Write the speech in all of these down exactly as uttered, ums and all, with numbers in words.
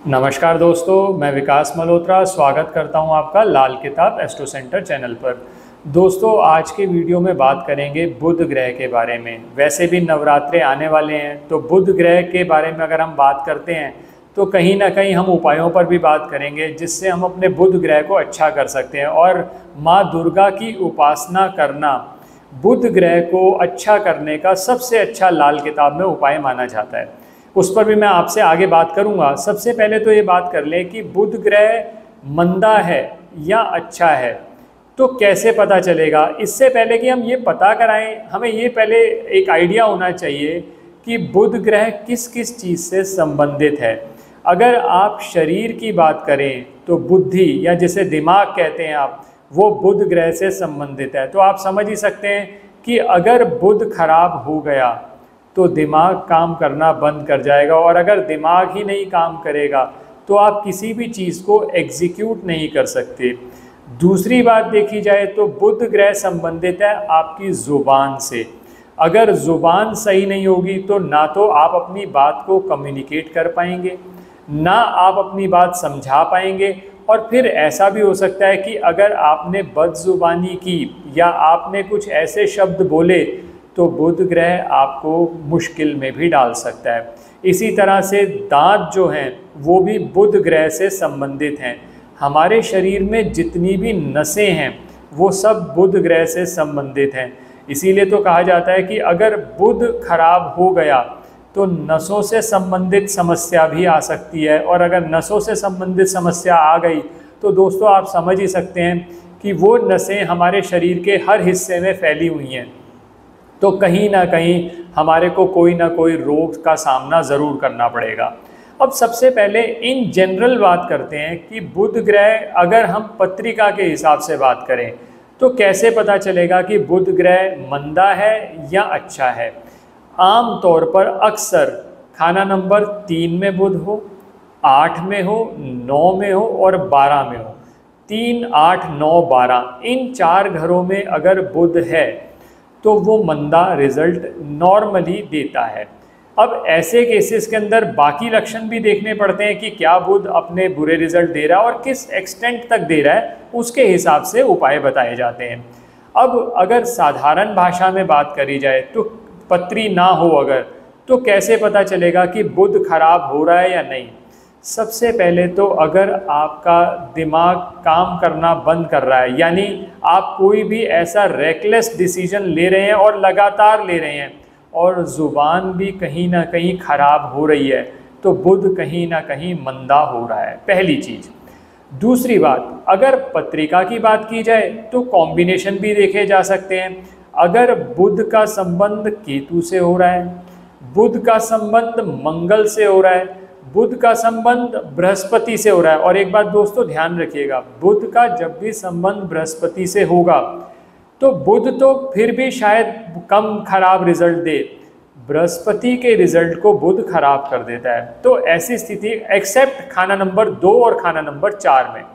नमस्कार दोस्तों, मैं विकास मल्होत्रा स्वागत करता हूं आपका लाल किताब एस्ट्रो सेंटर चैनल पर। दोस्तों, आज के वीडियो में बात करेंगे बुध ग्रह के बारे में। वैसे भी नवरात्रे आने वाले हैं, तो बुध ग्रह के बारे में अगर हम बात करते हैं तो कहीं ना कहीं हम उपायों पर भी बात करेंगे जिससे हम अपने बुध ग्रह को अच्छा कर सकते हैं। और माँ दुर्गा की उपासना करना बुध ग्रह को अच्छा करने का सबसे अच्छा लाल किताब में उपाय माना जाता है। उस पर भी मैं आपसे आगे बात करूंगा। सबसे पहले तो ये बात कर लें कि बुध ग्रह मंदा है या अच्छा है, तो कैसे पता चलेगा। इससे पहले कि हम ये पता कराएं, हमें ये पहले एक आइडिया होना चाहिए कि बुध ग्रह किस किस चीज़ से संबंधित है। अगर आप शरीर की बात करें तो बुद्धि या जिसे दिमाग कहते हैं आप, वो बुध ग्रह से संबंधित है। तो आप समझ ही सकते हैं कि अगर बुध खराब हो गया तो दिमाग काम करना बंद कर जाएगा, और अगर दिमाग ही नहीं काम करेगा तो आप किसी भी चीज़ को एग्जीक्यूट नहीं कर सकते। दूसरी बात देखी जाए तो बुध ग्रह संबंधित है आपकी ज़ुबान से। अगर ज़ुबान सही नहीं होगी तो ना तो आप अपनी बात को कम्युनिकेट कर पाएंगे, ना आप अपनी बात समझा पाएंगे। और फिर ऐसा भी हो सकता है कि अगर आपने बदजुबानी की या आपने कुछ ऐसे शब्द बोले तो बुध ग्रह आपको मुश्किल में भी डाल सकता है। इसी तरह से दांत जो हैं वो भी बुध ग्रह से संबंधित हैं। हमारे शरीर में जितनी भी नसें हैं वो सब बुध ग्रह से संबंधित हैं। इसीलिए तो कहा जाता है कि अगर बुध खराब हो गया तो नसों से संबंधित समस्या भी आ सकती है, और अगर नसों से संबंधित समस्या आ गई तो दोस्तों आप समझ ही सकते हैं कि वो नसें हमारे शरीर के हर हिस्से में फैली हुई हैं, तो कहीं ना कहीं हमारे को कोई ना कोई रोग का सामना ज़रूर करना पड़ेगा। अब सबसे पहले इन जनरल बात करते हैं कि बुध ग्रह अगर हम पत्रिका के हिसाब से बात करें तो कैसे पता चलेगा कि बुध ग्रह मंदा है या अच्छा है। आम तौर पर अक्सर खाना नंबर तीन में बुध हो, आठ में हो, नौ में हो और बारह में हो। तीन, आठ, नौ, बारह, इन चार घरों में अगर बुध है तो वो मंदा रिजल्ट नॉर्मली देता है। अब ऐसे केसेस के अंदर बाकी लक्षण भी देखने पड़ते हैं कि क्या बुध अपने बुरे रिजल्ट दे रहा है और किस एक्सटेंट तक दे रहा है, उसके हिसाब से उपाय बताए जाते हैं। अब अगर साधारण भाषा में बात करी जाए तो पत्री ना हो अगर, तो कैसे पता चलेगा कि बुध खराब हो रहा है या नहीं। सबसे पहले तो अगर आपका दिमाग काम करना बंद कर रहा है, यानी आप कोई भी ऐसा रेकलेस डिसीजन ले रहे हैं और लगातार ले रहे हैं, और ज़ुबान भी कहीं ना कहीं ख़राब हो रही है, तो बुध कहीं ना कहीं मंदा हो रहा है, पहली चीज़। दूसरी बात, अगर पत्रिका की बात की जाए तो कॉम्बिनेशन भी देखे जा सकते हैं। अगर बुध का संबंध केतु से हो रहा है, बुध का संबंध मंगल से हो रहा है, बुध का संबंध बृहस्पति से हो रहा है। और एक बात दोस्तों ध्यान रखिएगा, बुध का जब भी संबंध बृहस्पति से होगा तो बुध तो फिर भी शायद कम खराब रिजल्ट दे, बृहस्पति के रिजल्ट को बुध खराब कर देता है। तो ऐसी स्थिति, एक्सेप्ट खाना नंबर दो और खाना नंबर चार में,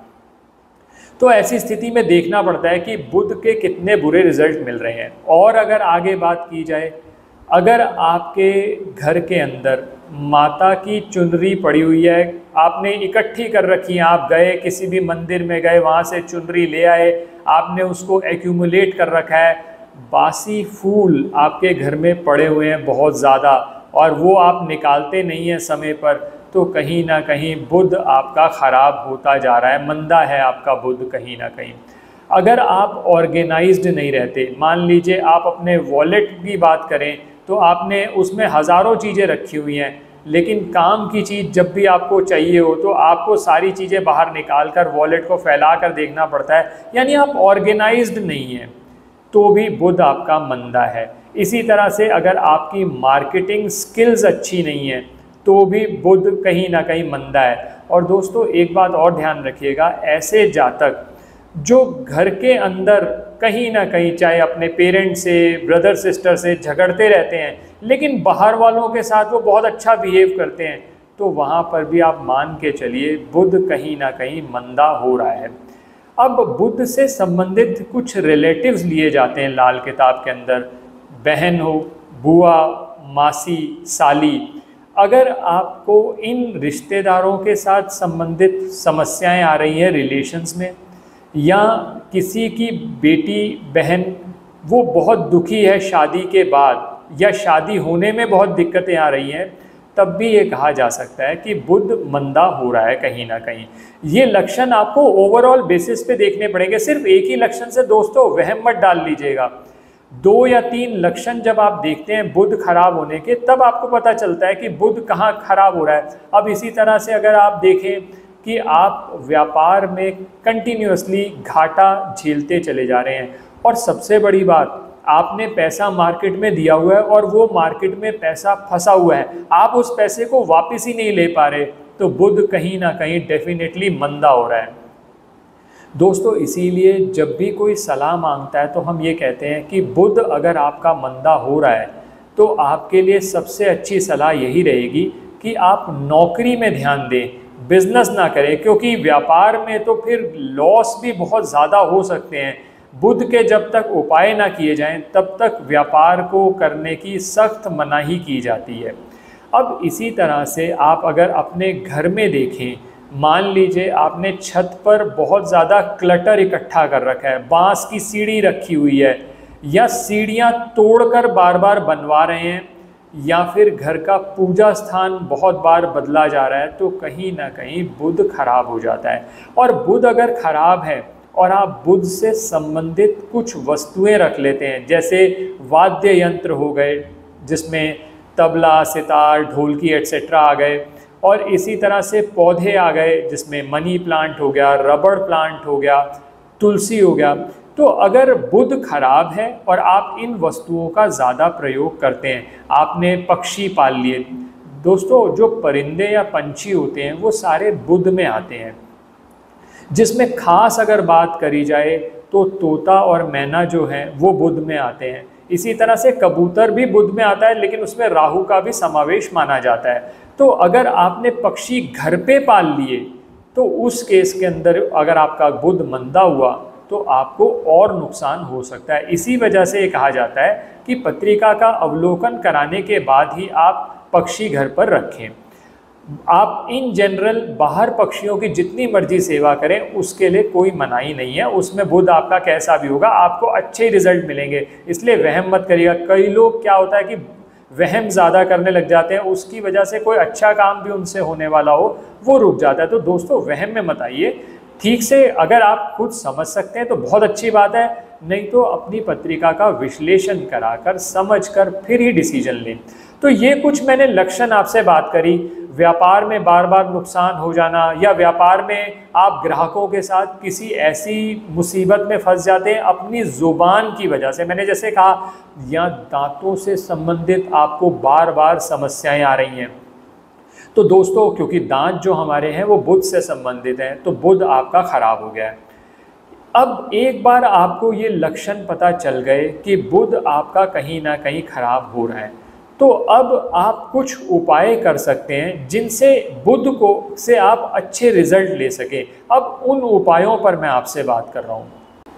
तो ऐसी स्थिति में देखना पड़ता है कि बुध के कितने बुरे रिजल्ट मिल रहे हैं। और अगर आगे बात की जाए, अगर आपके घर के अंदर माता की चुनरी पड़ी हुई है, आपने इकट्ठी कर रखी है, आप गए किसी भी मंदिर में गए, वहाँ से चुनरी ले आए, आपने उसको एक्यूमुलेट कर रखा है, बासी फूल आपके घर में पड़े हुए हैं बहुत ज़्यादा, और वो आप निकालते नहीं हैं समय पर, तो कहीं ना कहीं बुध आपका ख़राब होता जा रहा है, मंदा है आपका बुध कहीं ना कहीं। अगर आप ऑर्गेनाइज्ड नहीं रहते, मान लीजिए आप अपने वॉलेट की बात करें तो आपने उसमें हज़ारों चीज़ें रखी हुई हैं, लेकिन काम की चीज़ जब भी आपको चाहिए हो तो आपको सारी चीज़ें बाहर निकाल कर वॉलेट को फैला कर देखना पड़ता है, यानी आप ऑर्गेनाइज्ड नहीं हैं, तो भी बुध आपका मंदा है। इसी तरह से अगर आपकी मार्केटिंग स्किल्स अच्छी नहीं है तो भी बुध कहीं ना कहीं मंदा है। और दोस्तों एक बात और ध्यान रखिएगा, ऐसे जातक जो घर के अंदर कहीं ना कहीं चाहे अपने पेरेंट्स से, ब्रदर सिस्टर से झगड़ते रहते हैं, लेकिन बाहर वालों के साथ वो बहुत अच्छा बिहेव करते हैं, तो वहाँ पर भी आप मान के चलिए बुध कहीं ना कहीं मंदा हो रहा है। अब बुध से संबंधित कुछ रिलेटिव्स लिए जाते हैं लाल किताब के अंदर, बहन हो, बुआ, मासी, साली। अगर आपको इन रिश्तेदारों के साथ संबंधित समस्याएं आ रही हैं रिलेशंस में, या किसी की बेटी बहन वो बहुत दुखी है शादी के बाद, या शादी होने में बहुत दिक्कतें आ रही हैं, तब भी ये कहा जा सकता है कि बुध मंदा हो रहा है कहीं ना कहीं। ये लक्षण आपको ओवरऑल बेसिस पे देखने पड़ेंगे। सिर्फ एक ही लक्षण से दोस्तों वहम मत डाल लीजिएगा। दो या तीन लक्षण जब आप देखते हैं बुध खराब होने के, तब आपको पता चलता है कि बुध कहाँ खराब हो रहा है। अब इसी तरह से अगर आप देखें कि आप व्यापार में कंटिन्यूअसली घाटा झेलते चले जा रहे हैं, और सबसे बड़ी बात, आपने पैसा मार्केट में दिया हुआ है और वो मार्केट में पैसा फंसा हुआ है, आप उस पैसे को वापस ही नहीं ले पा रहे, तो बुध कहीं ना कहीं डेफिनेटली मंदा हो रहा है दोस्तों। इसीलिए जब भी कोई सलाह मांगता है तो हम ये कहते हैं कि बुध अगर आपका मंदा हो रहा है तो आपके लिए सबसे अच्छी सलाह यही रहेगी कि आप नौकरी में ध्यान दें, बिजनेस ना करें, क्योंकि व्यापार में तो फिर लॉस भी बहुत ज़्यादा हो सकते हैं। बुध के जब तक उपाय ना किए जाएं तब तक व्यापार को करने की सख्त मनाही की जाती है। अब इसी तरह से आप अगर अपने घर में देखें, मान लीजिए आपने छत पर बहुत ज़्यादा क्लटर इकट्ठा कर रखा है, बांस की सीढ़ी रखी हुई है, या सीढ़ियाँ तोड़कर बार बार बनवा रहे हैं, या फिर घर का पूजा स्थान बहुत बार बदला जा रहा है, तो कहीं ना कहीं बुध खराब हो जाता है। और बुध अगर खराब है और आप बुध से संबंधित कुछ वस्तुएं रख लेते हैं, जैसे वाद्य यंत्र हो गए जिसमें तबला, सितार, ढोलकी एट्सेट्रा आ गए, और इसी तरह से पौधे आ गए जिसमें मनी प्लांट हो गया, रबड़ प्लांट हो गया, तुलसी हो गया। तो अगर बुध खराब है और आप इन वस्तुओं का ज़्यादा प्रयोग करते हैं, आपने पक्षी पाल लिए दोस्तों, जो परिंदे या पंछी होते हैं वो सारे बुध में आते हैं, जिसमें खास अगर बात करी जाए तो तोता और मैना जो है वो बुध में आते हैं। इसी तरह से कबूतर भी बुध में आता है, लेकिन उसमें राहु का भी समावेश माना जाता है। तो अगर आपने पक्षी घर पे पाल लिए तो उस केस के अंदर अगर आपका बुध मंदा हुआ तो आपको और नुकसान हो सकता है। इसी वजह से ये कहा जाता है कि पत्रिका का अवलोकन कराने के बाद ही आप पक्षी घर पर रखें। आप इन जनरल बाहर पक्षियों की जितनी मर्जी सेवा करें उसके लिए कोई मनाही नहीं है, उसमें बुध आपका कैसा भी होगा आपको अच्छे रिजल्ट मिलेंगे, इसलिए वहम मत करिएगा। कई लोग क्या होता है कि वहम ज़्यादा करने लग जाते हैं, उसकी वजह से कोई अच्छा काम भी उनसे होने वाला हो वो रुक जाता है। तो दोस्तों वहम में मत आइए, ठीक से अगर आप खुद समझ सकते हैं तो बहुत अच्छी बात है, नहीं तो अपनी पत्रिका का विश्लेषण कराकर समझकर फिर ही डिसीजन लें। तो ये कुछ मैंने लक्षण आपसे बात करी। व्यापार में बार बार नुकसान हो जाना, या व्यापार में आप ग्राहकों के साथ किसी ऐसी मुसीबत में फंस जाते हैं अपनी ज़ुबान की वजह से, मैंने जैसे कहा, या दांतों से संबंधित आपको बार बार समस्याएं आ रही हैं, तो दोस्तों क्योंकि दांत जो हमारे हैं वो बुध से संबंधित हैं, तो बुध आपका खराब हो गया है। अब एक बार आपको ये लक्षण पता चल गए कि बुध आपका कहीं ना कहीं खराब हो रहा है, तो अब आप कुछ उपाय कर सकते हैं जिनसे बुध को से आप अच्छे रिजल्ट ले सकें। अब उन उपायों पर मैं आपसे बात कर रहा हूँ।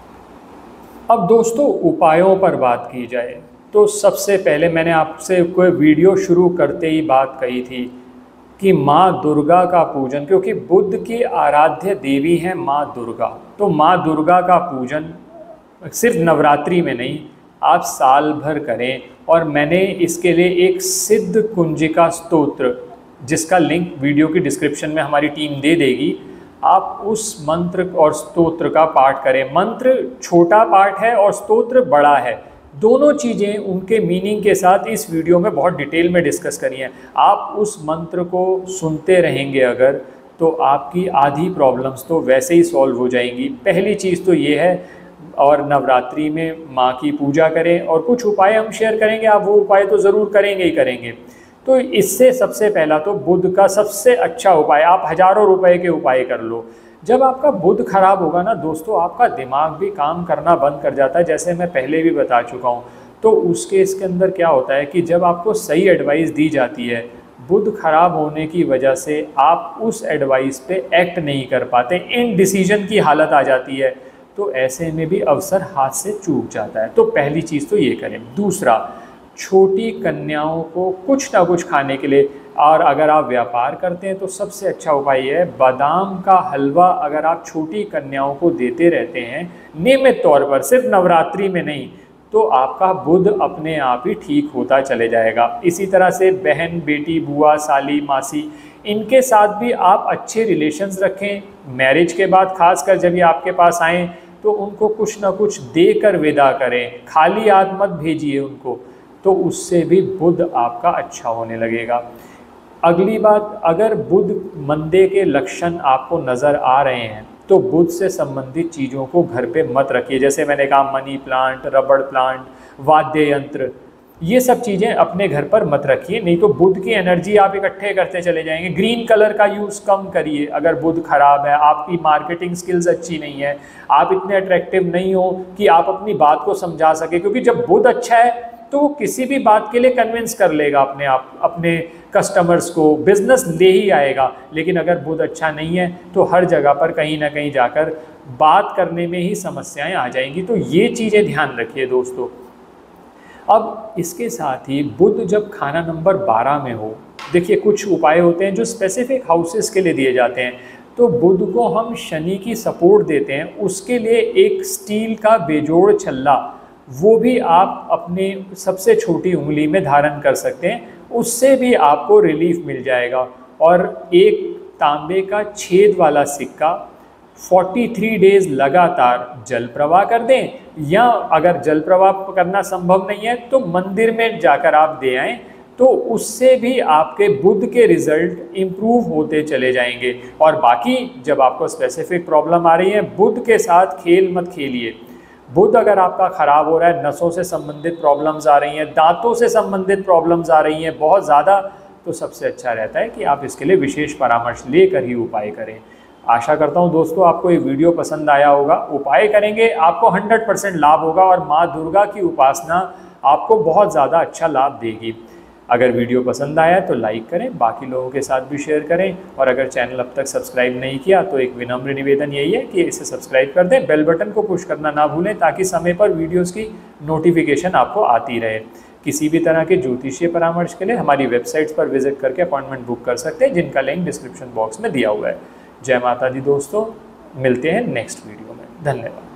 अब दोस्तों उपायों पर बात की जाए तो सबसे पहले मैंने आपसे कोई वीडियो शुरू करते ही बात कही थी कि माँ दुर्गा का पूजन, क्योंकि बुध की आराध्य देवी है माँ दुर्गा, तो माँ दुर्गा का पूजन सिर्फ नवरात्रि में नहीं आप साल भर करें। और मैंने इसके लिए एक सिद्ध कुंजिका स्तोत्र, जिसका लिंक वीडियो की डिस्क्रिप्शन में हमारी टीम दे देगी, आप उस मंत्र और स्तोत्र का पाठ करें। मंत्र छोटा पाठ है और स्तोत्र बड़ा है, दोनों चीज़ें उनके मीनिंग के साथ इस वीडियो में बहुत डिटेल में डिस्कस करी हैं। आप उस मंत्र को सुनते रहेंगे अगर, तो आपकी आधी प्रॉब्लम्स तो वैसे ही सॉल्व हो जाएंगी। पहली चीज़ तो ये है, और नवरात्रि में माँ की पूजा करें, और कुछ उपाय हम शेयर करेंगे, आप वो उपाय तो ज़रूर करेंगे ही करेंगे। तो इससे सबसे पहला तो बुध का सबसे अच्छा उपाय, आप हज़ारों रुपए के उपाय कर लो। जब आपका बुध खराब होगा ना दोस्तों, आपका दिमाग भी काम करना बंद कर जाता है, जैसे मैं पहले भी बता चुका हूँ। तो उस केस के अंदर क्या होता है कि जब आपको सही एडवाइस दी जाती है, बुध खराब होने की वजह से आप उस एडवाइस पे एक्ट नहीं कर पाते, इनडिसीजन की हालत आ जाती है, तो ऐसे में भी अवसर हाथ से चूक जाता है। तो पहली चीज़ तो ये करें। दूसरा, छोटी कन्याओं को कुछ ना कुछ खाने के लिए, और अगर आप व्यापार करते हैं तो सबसे अच्छा उपाय है बादाम का हलवा अगर आप छोटी कन्याओं को देते रहते हैं नियमित तौर पर, सिर्फ नवरात्रि में नहीं, तो आपका बुध अपने आप ही ठीक होता चले जाएगा। इसी तरह से बहन, बेटी, बुआ, साली, मासी, इनके साथ भी आप अच्छे रिलेशंस रखें। मैरिज के बाद खासकर जब ये आपके पास आएँ तो उनको कुछ ना कुछ देकर विदा करें, खाली हाथ मत भेजिए उनको, तो उससे भी बुध आपका अच्छा होने लगेगा। अगली बात, अगर बुध मंदे के लक्षण आपको नज़र आ रहे हैं तो बुध से संबंधित चीज़ों को घर पे मत रखिए। जैसे मैंने कहा मनी प्लांट, रबड़ प्लांट, वाद्य यंत्र, ये सब चीज़ें अपने घर पर मत रखिए, नहीं तो बुध की एनर्जी आप इकट्ठे करते चले जाएंगे। ग्रीन कलर का यूज़ कम करिए अगर बुध खराब है, आपकी मार्केटिंग स्किल्स अच्छी नहीं है, आप इतने अट्रैक्टिव नहीं हो कि आप अपनी बात को समझा सके, क्योंकि जब बुध अच्छा है तो वो किसी भी बात के लिए कन्विंस कर लेगा अपने आप अपने कस्टमर्स को, बिजनेस ले ही आएगा। लेकिन अगर बुध अच्छा नहीं है तो हर जगह पर कहीं ना कहीं जाकर बात करने में ही समस्याएं आ जाएंगी। तो ये चीज़ें ध्यान रखिए दोस्तों। अब इसके साथ ही बुध जब खाना नंबर बारह में हो, देखिए कुछ उपाय होते हैं जो स्पेसिफिक हाउसेस के लिए दिए जाते हैं। तो बुध को हम शनि की सपोर्ट देते हैं, उसके लिए एक स्टील का बेजोड़ छल्ला, वो भी आप अपने सबसे छोटी उंगली में धारण कर सकते हैं, उससे भी आपको रिलीफ मिल जाएगा। और एक तांबे का छेद वाला सिक्का तैंतालीस डेज लगातार जल प्रवाह कर दें, या अगर जल प्रवाह करना संभव नहीं है तो मंदिर में जाकर आप दे आएँ, तो उससे भी आपके बुध के रिजल्ट इम्प्रूव होते चले जाएंगे। और बाकी जब आपको स्पेसिफिक प्रॉब्लम आ रही है, बुध के साथ खेल मत खेलिए। बुध अगर आपका ख़राब हो रहा है, नसों से संबंधित प्रॉब्लम्स आ रही हैं, दांतों से संबंधित प्रॉब्लम्स आ रही हैं बहुत ज़्यादा, तो सबसे अच्छा रहता है कि आप इसके लिए विशेष परामर्श लेकर ही उपाय करें। आशा करता हूं दोस्तों आपको ये वीडियो पसंद आया होगा। उपाय करेंगे आपको हंड्रेड परसेंट लाभ होगा और माँ दुर्गा की उपासना आपको बहुत ज़्यादा अच्छा लाभ देगी। अगर वीडियो पसंद आया तो लाइक करें, बाकी लोगों के साथ भी शेयर करें, और अगर चैनल अब तक सब्सक्राइब नहीं किया तो एक विनम्र निवेदन यही है कि इसे सब्सक्राइब कर दें, बेल बटन को पुश करना ना भूलें ताकि समय पर वीडियोस की नोटिफिकेशन आपको आती रहे। किसी भी तरह के ज्योतिषीय परामर्श के लिए हमारी वेबसाइट्स पर विजिट करके अपॉइंटमेंट बुक कर सकते हैं, जिनका लिंक डिस्क्रिप्शन बॉक्स में दिया हुआ है। जय माता दी दोस्तों, मिलते हैं नेक्स्ट वीडियो में। धन्यवाद।